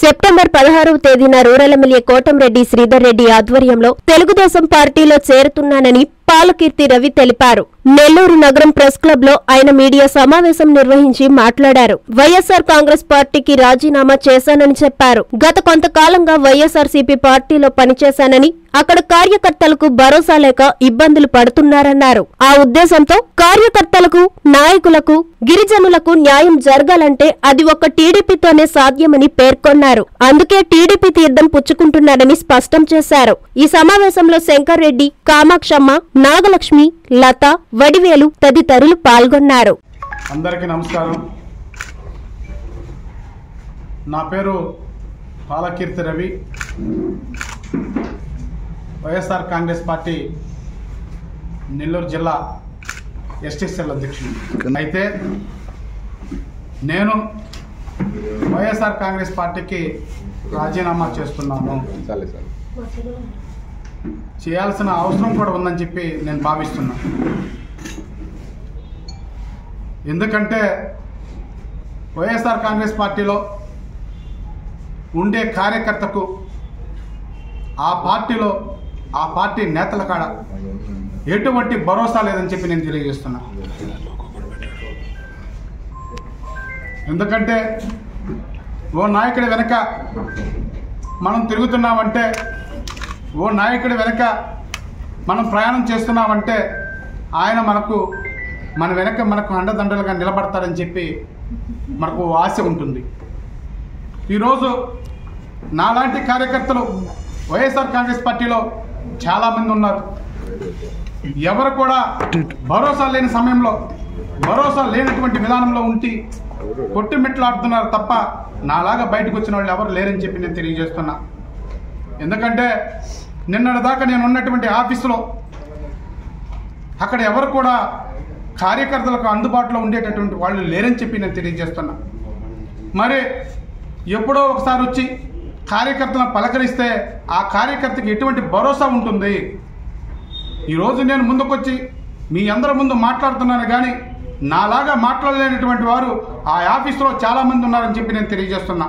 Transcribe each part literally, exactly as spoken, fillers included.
September పదహారవ తేదీన rural MLA Kotamreddy Sridhar Reddy ఆధ్వర్యంలో తెలుగుదేశం పార్టీలో చేరుతున్నానని పాలకీర్తి రవి తెలిపారు. నెల్లూరు నగరం ప్రెస్ క్లబ్ లో ఆయన మీడియా సమావేశం నిర్వహించి మాట్లాడారు. వైఎస్ఆర్ కాంగ్రెస్ పార్టీకి రాజీనామా చేశానని చెప్పారు. గత కొంతకాలంగా వైఎస్ఆర్సీపీ పార్టీలో పనిచేశానని, అక్కడ కార్యకర్తలకు భరోసా లేక ఇబ్బందులు పడుతున్నారన్నారు. ఆ ఉద్దేశంతో కార్యకర్తలకు, నాయకులకు, గిరిజనులకు న్యాయం జరగాలంటే అది ఒక్క టీడీపీతోనే సాధ్యమని పేర్కొన్నారు. అందుకే టీడీపీ తీర్థం పుచ్చుకుంటున్నారని స్పష్టం చేశారు. ఈ సమావేశంలో శంకర్ రెడ్డి, కామాక్షమ్మ, నాగలక్ష్మి, లత, వడివేలు తదితరులు పాల్గొన్నారు. అందరికీ నమస్కారం. నా పేరు Palakeerthi Ravi, YSR Congress party Nellore జిల్లా ఎస్టీ సెల్ అధ్యక్షుడు. అయితే నేను వైఎస్ఆర్ కాంగ్రెస్ పార్టీకి రాజీనామా చేస్తున్నాను. చేయాల్సిన అవసరం కూడా ఉందని చెప్పి నేను భావిస్తున్నాను. ఎందుకంటే వైఎస్ఆర్ కాంగ్రెస్ పార్టీలో ఉండే కార్యకర్తకు ఆ పార్టీలో ఆ పార్టీ నేతల కాడ ఎటువంటి భరోసా లేదని చెప్పి నేను తెలియజేస్తున్నా. ఎందుకంటే ఓ నాయకుడి వెనక మనం తిరుగుతున్నామంటే, ఓ నాయకుడి వెనక మనం ప్రయాణం చేస్తున్నామంటే ఆయన మనకు మన వెనక మనకు అండదండలుగా నిలబడతారని చెప్పి మనకు ఆశ ఉంటుంది. ఈరోజు నాలాంటి కార్యకర్తలు వైఎస్ఆర్ కాంగ్రెస్ పార్టీలో చాలామంది ఉన్నారు. ఎవరు కూడా భరోసా లేని సమయంలో, భరోసా లేనటువంటి విధానంలో ఉండి కొట్టుమిట్లాడుతున్నారు తప్ప నాలాగా బయటకు వచ్చిన వాళ్ళు ఎవరు లేరని చెప్పి నేను తెలియజేస్తున్నా. ఎందుకంటే నిన్నటి దాకా నేను ఉన్నటువంటి ఆఫీసులో అక్కడ ఎవరు కూడా కార్యకర్తలకు అందుబాటులో ఉండేటటువంటి వాళ్ళు లేరని చెప్పి నేను తెలియజేస్తున్నా. మరి ఎప్పుడో ఒకసారి వచ్చి కార్యకర్తలను పలకరిస్తే ఆ కార్యకర్తకి ఎటువంటి భరోసా ఉంటుంది? ఈరోజు నేను ముందుకొచ్చి మీ అందరి ముందు మాట్లాడుతున్నాను, కానీ నాలాగా మాట్లాడలేనటువంటి వారు ఆ ఆఫీసులో చాలామంది ఉన్నారని చెప్పి నేను తెలియజేస్తున్నా.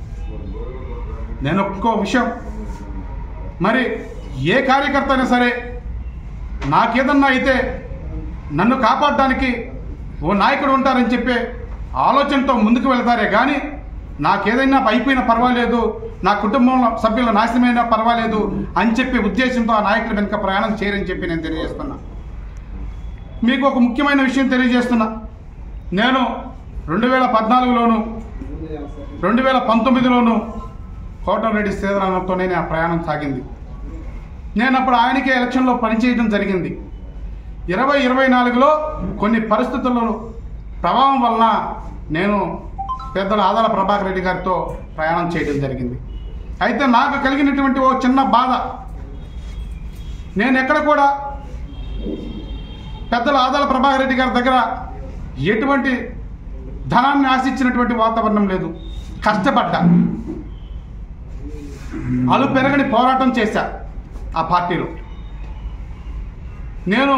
నేను ఒక్కో విషయం, మరి ఏ కార్యకర్త అయినా సరే నాకేదన్నా అయితే నన్ను కాపాడడానికి ఓ నాయకుడు ఉంటారని చెప్పే ఆలోచనతో ముందుకు వెళ్తారే కానీ నాకేదైనా అయిపోయినా పర్వాలేదు, నా కుటుంబంలో సభ్యుల నాశనమైనా పర్వాలేదు అని చెప్పే ఉద్దేశంతో ఆ నాయకుల వెనుక ప్రయాణం చేయరని చెప్పి నేను తెలియజేస్తున్నా. మీకు ఒక ముఖ్యమైన విషయం తెలియజేస్తున్నా. నేను రెండు వేల పద్నాలుగులోను రెండు వేల పంతొమ్మిదిలోను కోటంరెడ్డి శ్రీధరన్నతోనే నా ప్రయాణం సాగింది. నేను అప్పుడు ఆయనకే ఎలక్షన్లో పనిచేయడం జరిగింది. ఇరవై ఇరవై నాలుగులో కొన్ని పరిస్థితుల ప్రభావం వలన నేను పెద్దల ఆదాల ప్రభాకర్ రెడ్డి గారితో ప్రయాణం చేయడం జరిగింది. అయితే నాకు కలిగినటువంటి ఓ చిన్న బాధ, నేను ఎక్కడ కూడా పెద్దల ఆదాల ప్రభాకర్ రెడ్డి గారి దగ్గర ఎటువంటి ధనాన్ని ఆశించినటువంటి వాతావరణం లేదు. కష్టపడ్డా, అలు పెరగని పోరాటం చేశా ఆ పార్టీలో. నేను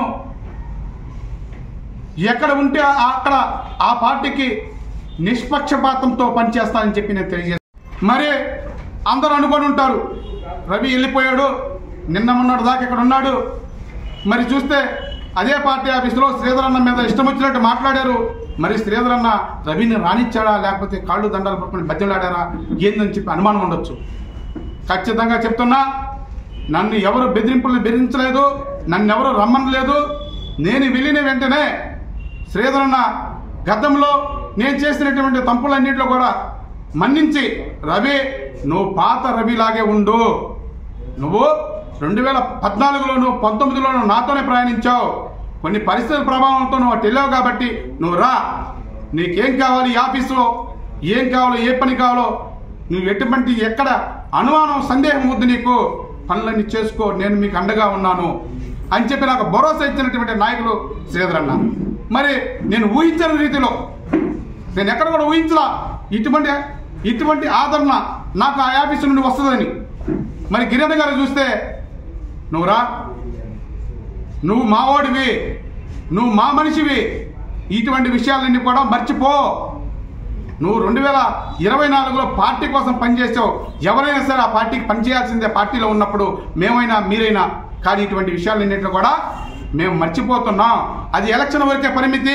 ఎక్కడ ఉంటే అక్కడ ఆ పార్టీకి నిష్పక్షపాతంతో పనిచేస్తానని చెప్పి నేను తెలియజేస్తాను. మరి అందరూ అనుకొని ఉంటారు, రవి వెళ్ళిపోయాడు, నిన్న మొన్నటి దాకా ఇక్కడ ఉన్నాడు. మరి చూస్తే అదే పార్టీ ఆఫీసులో శ్రీధరన్న మీద ఇష్టం వచ్చినట్టు మాట్లాడారు. మరి శ్రీధరన్న రవిని రానిచ్చాడా, లేకపోతే కాళ్ళు దండాలు పట్టుకుని బద్దెలాడారా ఏందని చెప్పి అనుమానం ఉండొచ్చు. ఖచ్చితంగా చెప్తున్నా, నన్ను ఎవరు బెదిరింపులు బెదిరించలేదు, నన్ను ఎవరు రమ్మనలేదు. నేను వెళ్ళిన వెంటనే శ్రీధరన్న గతంలో నేను చేసినటువంటి తప్పులన్నింటిలో కూడా మన్నించి, రవి నువ్వు పాత రవిలాగే ఉండు, నువ్వు రెండు వేల పద్నాలుగులోను పంతొమ్మిదిలోను నాతోనే ప్రయాణించావు, కొన్ని పరిస్థితుల ప్రభావంతో నువ్వు అటు వెళ్ళావు కాబట్టి నువ్వు రా, నీకేం కావాలి ఈ ఆఫీసులో, ఏం కావాలో ఏ పని కావాలో నువ్వు ఎటువంటి ఎక్కడ అనుమానం సందేహం వద్దు, నీకు పనులన్నీ చేసుకో, నేను మీకు అండగా ఉన్నాను అని చెప్పి నాకు భరోసా ఇచ్చినటువంటి నాయకులు శ్రీధరన్న. మరి నేను ఊహించిన రీతిలో, నేను ఎక్కడ కూడా ఊహించలా ఇటువంటి ఇటువంటి ఆదరణ నాకు ఆ ఆఫీసు నుండి వస్తుందని. మరి గిరిజన గారు చూస్తే, నువ్వు రా, నువ్వు మావాడివి, నువ్వు మా మనిషివి, ఇటువంటి విషయాలన్నీ కూడా మర్చిపో, నువ్వు రెండు వేల ఇరవై నాలుగులో పార్టీ కోసం పనిచేసావు. ఎవరైనా సరే ఆ పార్టీకి పనిచేయాల్సిందే పార్టీలో ఉన్నప్పుడు, మేమైనా మీరైనా. కానీ ఇటువంటి విషయాలన్నింటిలో కూడా మేము మర్చిపోతున్నాం. అది ఎలక్షన్ వరకే పరిమితి,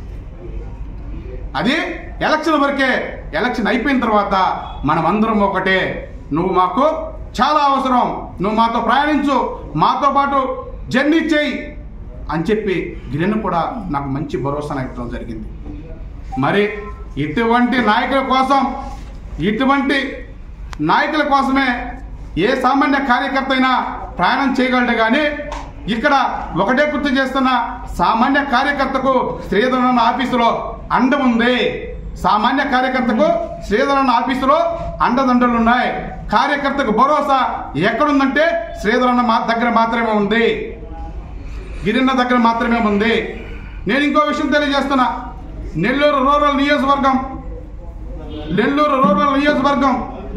అది ఎలక్షన్ వరకే. ఎలక్షన్ అయిపోయిన తర్వాత మనం అందరం ఒకటే. నువ్వు మాకు చాలా అవసరం, నువ్వు మాతో ప్రయాణించు, మాతో పాటు జర్నీ చేయి అని చెప్పి గిరిన్న కూడా నాకు మంచి భరోసా ఇవ్వడం జరిగింది. మరి ఇటువంటి నాయకుల కోసం, ఇటువంటి నాయకుల కోసమే ఏ సామాన్య కార్యకర్త అయినా ప్రయాణం చేయగలడు. కానీ ఇక్కడ ఒకటే గుర్తు చేస్తున్న, సామాన్య కార్యకర్తకు శ్రీధరన్న ఆఫీసులో అండ ఉంది. సామాన్య కార్యకర్తకు శ్రీధరన్న ఆఫీసులో అండదండలు ఉన్నాయి. కార్యకర్తకు భరోసా ఎక్కడుందంటే శ్రీధరన్న మా దగ్గర మాత్రమే ఉంది, గిరిన్న దగ్గర మాత్రమే ఉంది. నేను ఇంకో విషయం తెలియజేస్తున్నా. నెల్లూరు రూరల్ నియోజకవర్గం నెల్లూరు రూరల్ నియోజకవర్గం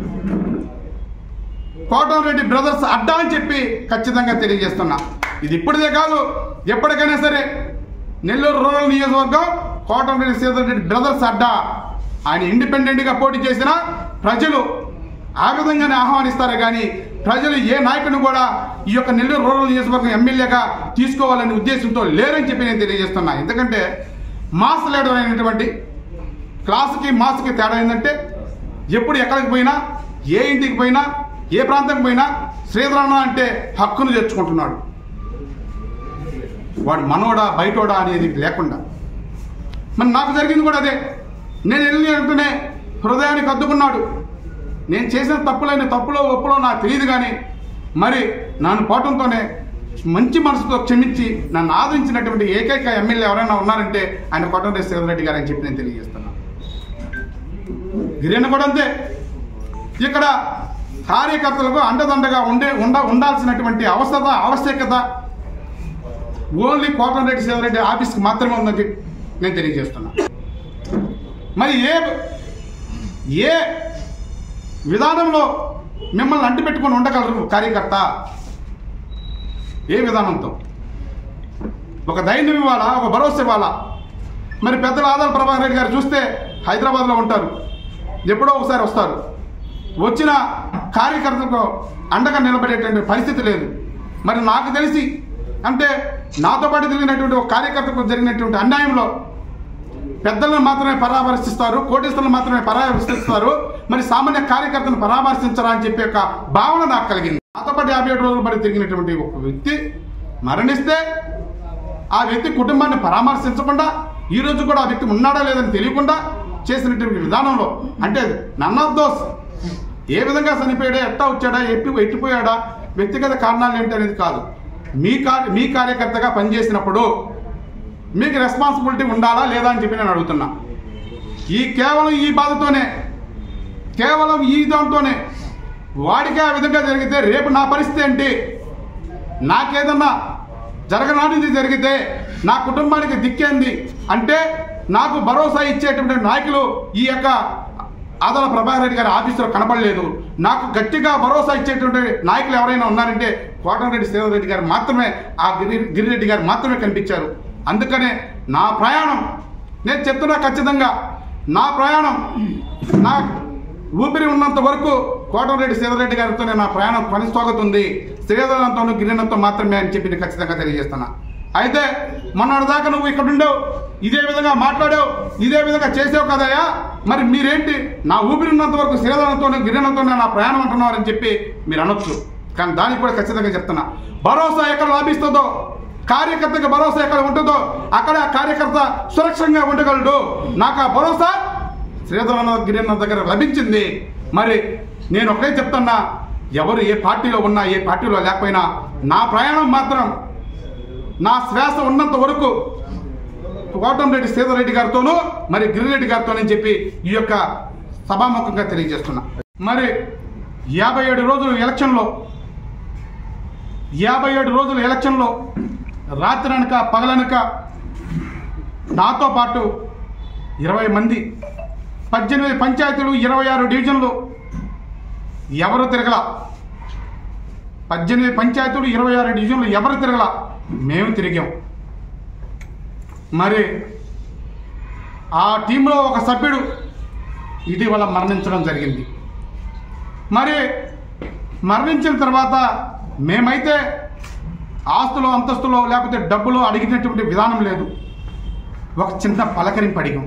కోటంరెడ్డి బ్రదర్స్ అడ్డా అని చెప్పి ఖచ్చితంగా తెలియజేస్తున్నా. ఇది ఇప్పటిదే కాదు, ఎప్పటికైనా సరే నెల్లూరు రూరల్ నియోజకవర్గం కోటంరెడ్డి శ్రీధర్ రెడ్డి బ్రదర్స్ అడ్డా. ఆయన ఇండిపెండెంట్గా పోటీ చేసినా ప్రజలు ఆ విధంగానే ఆహ్వానిస్తారు. కానీ ప్రజలు ఏ నాయకుడిని కూడా ఈ యొక్క నెల్లూరు రూరల్ నియోజకవర్గం ఎమ్మెల్యేగా తీసుకోవాలనే ఉద్దేశంతో లేరని చెప్పి నేను తెలియజేస్తున్నా. ఎందుకంటే మాస్ లీడర్ అయినటువంటి, క్లాసుకి మాస్కి తేడా ఏంటంటే, ఎప్పుడు ఎక్కడికి పోయినా, ఏ ఇంటికి పోయినా, ఏ ప్రాంతానికి పోయినా శ్రీధరన్న అంటే హక్కును తెచ్చుకుంటున్నాడు. వాడు మనోడా బయటోడా అనేది లేకుండా. మరి నాకు జరిగింది కూడా అదే. నేను వెళ్ళి అంటూనే హృదయానికి అద్దుకున్నాడు. నేను చేసిన తప్పులైన తప్పులో ఒప్పులో నాకు తెలియదు. కానీ మరి నన్ను పోవటంతోనే మంచి మనసుతో క్షమించి నన్ను ఆదరించినటువంటి ఏకైక ఎమ్మెల్యే ఎవరైనా ఉన్నారంటే ఆయన కోటంరెడ్డి శ్రీధర్ రెడ్డి గారు అని చెప్పి నేను తెలియజేస్తున్నాను. గిరిన్న కూడా అంతే. ఇక్కడ కార్యకర్తలకు అండదండగా ఉండే ఉండ ఉండాల్సినటువంటి అవసర ఆవశ్యకత ఓన్లీ కోటంరెడ్డి శ్రీధర్ రెడ్డి ఆఫీస్కి మాత్రమే ఉందని నేను తెలియజేస్తున్నా. మరి ఏ ఏ విధానంలో మిమ్మల్ని అంటిపెట్టుకొని ఉండగలరు కార్యకర్త? ఏ విధానంతో? ఒక ధైర్యం ఇవ్వాలా, ఒక భరోసా ఇవ్వాలా. మరి పెద్దల ఆదాల ప్రభాకర్ రెడ్డి గారు చూస్తే హైదరాబాద్లో ఉంటారు, ఎప్పుడో ఒకసారి వస్తారు. వచ్చిన కార్యకర్తలకు అండగా నిలబడేటువంటి పరిస్థితి లేదు. మరి నాకు తెలిసి అంటే నాతో పాటు తిరిగినటువంటి ఒక కార్యకర్తకు జరిగినటువంటి అన్యాయంలో పెద్దలను మాత్రమే పరామర్శిస్తారు, కోటీశ్వరులను మాత్రమే పరామర్శిస్తారు, మరి సామాన్య కార్యకర్తను పరామర్శించరా అని చెప్పి ఒక భావన నాకు కలిగింది. నాతో పాటు యాభై ఏడు రోజులు పడి తిరిగినటువంటి ఒక వ్యక్తి మరణిస్తే ఆ వ్యక్తి కుటుంబాన్ని పరామర్శించకుండా, ఈ రోజు కూడా ఆ వ్యక్తి ఉన్నాడా లేదని తెలియకుండా చేసినటువంటి విధానంలో, అంటే నన్ ఆఫ్ దోస్ ఏ విధంగా చనిపోయాడా, ఎట్టా వచ్చాడా, ఎట్టి ఎట్టిపోయాడా, వ్యక్తిగత కారణాలు ఏంటి అనేది కాదు. మీ కార్య మీ కార్యకర్తగా పనిచేసినప్పుడు మీకు రెస్పాన్సిబిలిటీ ఉండాలా లేదా అని చెప్పి నేను అడుగుతున్నా. ఈ కేవలం ఈ బాధతోనే, కేవలం ఈ దాంతోనే వాడికి ఆ విధంగా జరిగితే రేపు నా పరిస్థితి ఏంటి? నాకేదన్నా జరగనాటిది జరిగితే నా కుటుంబానికి దిక్కేంది అంటే నాకు భరోసా ఇచ్చేటువంటి నాయకులు ఈ యొక్క ఆదాల ప్రభాకర్ రెడ్డి గారి ఆఫీసులో కనపడలేదు. నాకు గట్టిగా భరోసా ఇచ్చేటువంటి నాయకులు ఎవరైనా ఉన్నారంటే కోటంరెడ్డి శ్రీధర్ రెడ్డి గారు మాత్రమే, ఆ గిరి గిరిరెడ్డి గారు మాత్రమే కనిపించారు. అందుకనే నా ప్రయాణం, నేను చెప్తున్నా ఖచ్చితంగా, నా ప్రయాణం నా ఊపిరి ఉన్నంత వరకు కోటంరెడ్డి శ్రీధర్ రెడ్డి గారితోనే నా ప్రయాణం కొనసాగుతుంది. శ్రీధరంతోనూ గిరినంతో మాత్రమే అని చెప్పి నేను ఖచ్చితంగా తెలియజేస్తున్నా. అయితే మొన్నటి దాకా నువ్వు ఇక్కడ ఉండవు, ఇదే విధంగా మాట్లాడావు, ఇదే విధంగా చేసావు కదయ్యా, మరి మీరేంటి నా ఊపిరి ఉన్నంత వరకు శ్రీధరంతోనే గిరినంతోనే నా ప్రయాణం అంటున్నారని చెప్పి మీరు అనొచ్చు. కానీ దానికి కూడా ఖచ్చితంగా చెప్తున్నా, భరోసా ఎక్కడ లభిస్తుందో, కార్యకర్తకి భరోసా ఎక్కడ ఉంటుందో అక్కడ ఆ కార్యకర్త సురక్షంగా ఉండగలడు. నాకు ఆ భరోసా శ్రీధరన్న గిరిన్న దగ్గర లభించింది. మరి నేను ఒకటే చెప్తున్నా, ఎవరు ఏ పార్టీలో ఉన్నా ఏ పార్టీలో లేకపోయినా నా ప్రయాణం మాత్రం నా శ్వాస ఉన్నంత వరకు కోటంరెడ్డి శ్రీధర్ రెడ్డి గారితోనూ మరి గిరిరెడ్డి గారితోనని చెప్పి ఈ యొక్క సభాముఖంగా తెలియజేస్తున్నా. మరి యాభై ఏడు రోజులు ఎలక్షన్లో యాభై ఏడు రోజుల ఎలక్షన్లో రాత్రి అనక పగలనక నాతో పాటు ఇరవై మంది, పద్దెనిమిది పంచాయతీలు, ఇరవై ఆరు డివిజన్లు, ఎవరు తిరగల. పద్దెనిమిది పంచాయతీలు, ఇరవై ఆరు డివిజన్లు ఎవరు తిరగల, మేము తిరిగాం. మరి ఆ టీంలో ఒక సభ్యుడు ఇటీవల మరణించడం జరిగింది. మరి మరణించిన తర్వాత మేమైతే ఆస్తులు అంతస్తులో లేకపోతే డబ్బులు అడిగినటువంటి విధానం లేదు. ఒక చిన్న పలకరింపు అడిగాం,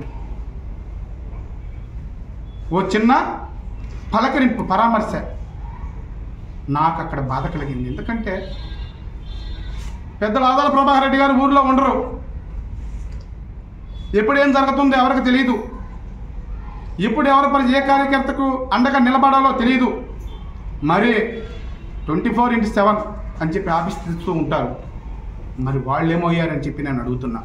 ఓ చిన్న పలకరింపు పరామర్శ. నాకు అక్కడ బాధ కలిగింది. ఎందుకంటే పెద్దలు ఆదాల ప్రభాకర్ రెడ్డి గారు ఊర్లో ఉండరు. ఎప్పుడు ఏం జరుగుతుందో ఎవరికి తెలియదు. ఇప్పుడు ఎవరి పని ఏ కార్యకర్తకు అండగా నిలబడాలో తెలియదు. మరి ట్వంటీ ఫోర్ ఇంటూ సెవెన్ అని చెప్పి ఆఫీస్ తిరుగుతూ ఉంటారు. మరి వాళ్ళు ఏమయ్యారని చెప్పి నేను అడుగుతున్నా.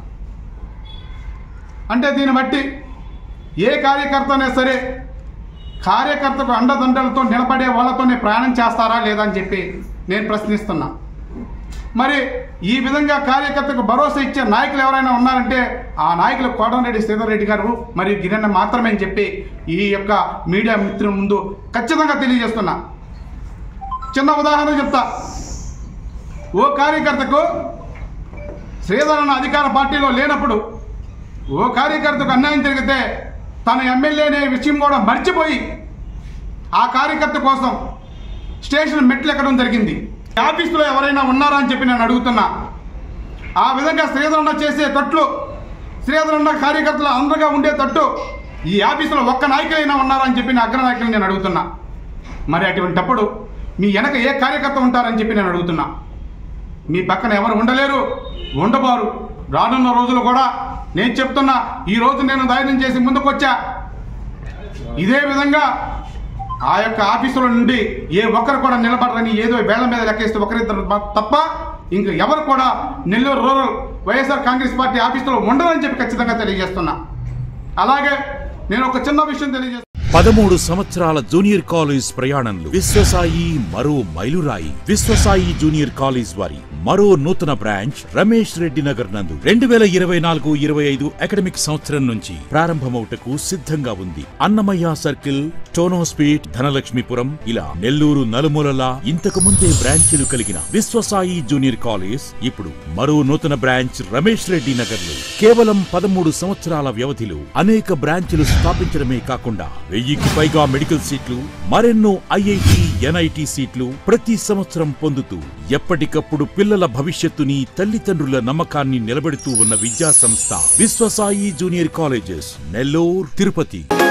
అంటే దీన్ని బట్టి ఏ కార్యకర్త అయినా సరే కార్యకర్తకు అండదండలతో నిలబడే వాళ్ళతోనే ప్రయాణం చేస్తారా లేదా అని చెప్పి నేను ప్రశ్నిస్తున్నా. మరి ఈ విధంగా కార్యకర్తకు భరోసా ఇచ్చే నాయకులు ఎవరైనా ఉన్నారంటే ఆ నాయకులు కోటంరెడ్డి శ్రీధర్ రెడ్డి గారు మరియు గిరన్న మాత్రమే అని చెప్పి ఈ యొక్క మీడియా మిత్రుల ముందు ఖచ్చితంగా తెలియజేస్తున్నా. చిన్న ఉదాహరణ చెప్తా. ఓ కార్యకర్తకు శ్రీధర్ అన్న అధికార పార్టీలో లేనప్పుడు ఓ కార్యకర్తకు అన్యాయం జరిగితే తన ఎమ్మెల్యే అనే విషయం కూడా మర్చిపోయి ఆ కార్యకర్త కోసం స్టేషన్ మెట్లు ఎక్కడం జరిగింది. ఆఫీసులో ఎవరైనా ఉన్నారా అని చెప్పి నేను అడుగుతున్నా. ఆ విధంగా శ్రీధరన్న చేసే తట్లు, శ్రీధరన్న కార్యకర్తలు అందరిగా ఉండేటట్టు ఈ ఆఫీసులో ఒక్క నాయకులైనా ఉన్నారా అని చెప్పి నా అగ్ర నాయకులు నేను అడుగుతున్నా. మరి అటువంటిప్పుడు మీ వెనక ఏ కార్యకర్త ఉంటారని చెప్పి నేను అడుగుతున్నా. మీ పక్కన ఎవరు ఉండలేరు, ఉండబారు. రానున్న రోజులు కూడా నేను చెప్తున్నా. ఈ రోజు నేను ధైర్యం చేసి ముందుకు వచ్చా. ఇదే విధంగా ఆ యొక్క ఆఫీసుల నుండి ఏ ఒక్కరు కూడా నిలబడరని ఏదో వేళ్ల మీద లెక్కేస్తే ఒకరిద్దరు తప్ప ఇంక ఎవరు కూడా Nellore rural YSR Congress party ఆఫీసులో ఉండరని చెప్పి ఖచ్చితంగా తెలియజేస్తున్నా. అలాగే నేను ఒక చిన్న విషయం తెలియజేస్తున్నా. పదమూడు సంవత్సరాల జూనియర్ కాలేజ్ ప్రయాణంలో విశ్వసాయి మరో మైలురాయి. విశ్వసాయి జూనియర్ కాలేజ్ వారి మరో నూతన బ్రాంచ్ రమేష్ రెడ్డి నగర్ నందు రెండు వేల ఇరవై నాలుగు ఇరవై ఐదు అకాడమిక్ సంవత్సరం నుంచి ప్రారంభమవుటకు సిద్ధంగా ఉంది. అన్నమయ్య సర్కిల్, టోనోస్పీట్, ధనలక్ష్మీపురం ఇలా నెల్లూరు నలుమూలలా ఇంతకు ముందే బ్రాంచీలు కలిగిన విశ్వసాయి జూనియర్ కాలేజ్ ఇప్పుడు మరో నూతన బ్రాంచ్ రమేష్ రెడ్డి నగర్ లో కేవలం పదమూడు సంవత్సరాల వ్యవధిలో అనేక బ్రాంచీలు స్థాపించడమే కాకుండా వెయ్యికి పైగా మెడికల్ సీట్లు, మరెన్నో ఐఐటి, ఎన్ఐటి సీట్లు ప్రతి సంవత్సరం పొందుతూ ఎప్పటికప్పుడు పిల్లల భవిష్యత్తుని, తల్లిదండ్రుల నమ్మకాన్ని నిలబెడుతూ ఉన్న విద్యా సంస్థ విశ్వసాయి జూనియర్ కాలేజెస్ నెల్లూరు, తిరుపతి.